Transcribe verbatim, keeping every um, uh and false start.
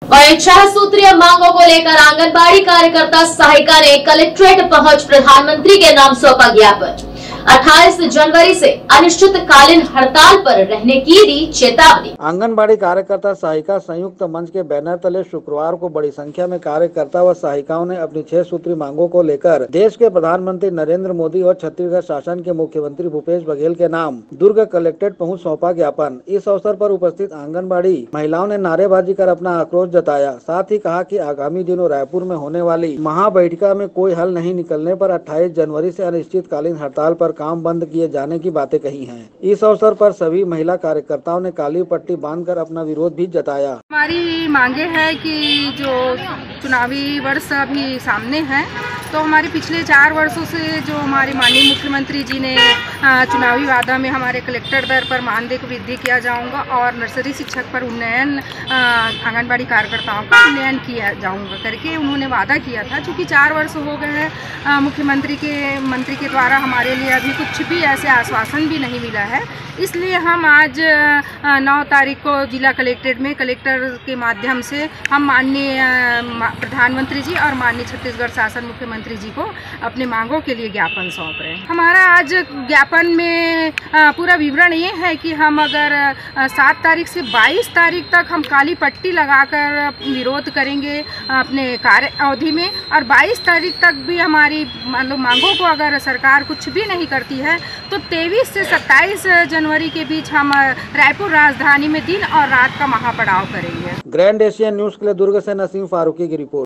वहीं छह सूत्रीय मांगों को लेकर आंगनबाड़ी कार्यकर्ता सहायिका ने कलेक्ट्रेट पहुंच प्रधानमंत्री के नाम सौंपा ज्ञापन। अट्ठाईस जनवरी से अनिश्चितकालीन हड़ताल पर रहने की दी चेतावनी। आंगनबाड़ी कार्यकर्ता सहायिका संयुक्त मंच के बैनर तले शुक्रवार को बड़ी संख्या में कार्यकर्ता व सहायिकाओं ने अपनी छह सूत्री मांगों को लेकर देश के प्रधानमंत्री नरेंद्र मोदी और छत्तीसगढ़ शासन के मुख्यमंत्री भूपेश बघेल के नाम दुर्ग कलेक्ट्रेट पहुंच सौंपा ज्ञापन। इस अवसर पर उपस्थित आंगनबाड़ी महिलाओं ने नारेबाजी कर अपना आक्रोश जताया। साथ ही कहा कि आगामी दिनों रायपुर में होने वाली महाबैठका में कोई हल नहीं निकलने पर अट्ठाईस जनवरी से अनिश्चितकालीन हड़ताल पर काम बंद किए जाने की बातें कही हैं। इस अवसर पर सभी महिला कार्यकर्ताओं ने काली पट्टी बांधकर अपना विरोध भी जताया। हमारी मांगे है कि जो चुनावी वर्ष अभी सामने है, तो हमारे पिछले चार वर्षों से जो हमारे माननीय मुख्यमंत्री जी ने चुनावी वादा में हमारे कलेक्टर दर पर मानदेय को वृद्धि किया जाऊंगा और नर्सरी शिक्षक पर उन्नयन, आंगनबाड़ी कार्यकर्ताओं का उन्नयन किया जाऊंगा करके उन्होंने वादा किया था। चूँकि चार वर्ष हो गए हैं, मुख्यमंत्री के मंत्री के द्वारा हमारे लिए अभी कुछ भी ऐसे आश्वासन भी नहीं मिला है, इसलिए हम आज नौ तारीख को जिला कलेक्ट्रेट में कलेक्टर के माध्यम से हम माननीय प्रधानमंत्री जी और माननीय छत्तीसगढ़ शासन मुख्यमंत्री जी को अपने मांगों के लिए ज्ञापन सौंप रहे हैं। हमारा आज ज्ञापन में पूरा विवरण ये है कि हम अगर सात तारीख से बाईस तारीख तक हम काली पट्टी लगाकर विरोध करेंगे अपने कार्य अवधि में, और बाईस तारीख तक भी हमारी मतलब मांगों को अगर सरकार कुछ भी नहीं करती है तो तेईस से सत्ताईस जनवरी के बीच हम रायपुर राजधानी में दिन और रात का महापड़ाव करेंगे। ग्रैंड एशियन न्यूज के लिए दुर्ग से नसीम फारूकी की रिपोर्ट।